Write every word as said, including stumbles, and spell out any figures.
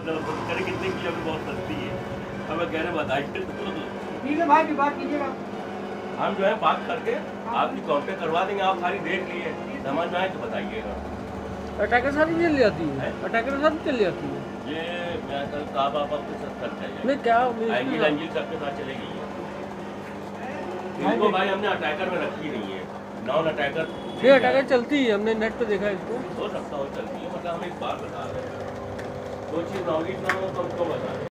करे कितने की अभी बहुत सस्ती है। अब कह रहे बताइए ठीक है भाई की बात कीजिएगा। हम जो है बात करके आपकी कांटेक्ट करवा देंगे। आप सारी देख लिए समझ में आए तो बताइएगा। अटैकर साथ ही चल जाती है, अटैकर साथ चल जाती है ये मैं कल कहा बाबा के साथ करते हैं नहीं क्या एंजिल एंजिल सबके साथ चलेगी है। इनको भाई हमने अटैकर में रखी नहीं है, नॉन अटैकर नहीं अटैकर चलती है, हमने नेट पे देखा है इसको। हो सकता हो चलती है, मतलब हम एक बार बता रहे हैं दो चीज़ नॉलेज ना हो तो हमको बता रहे हैं।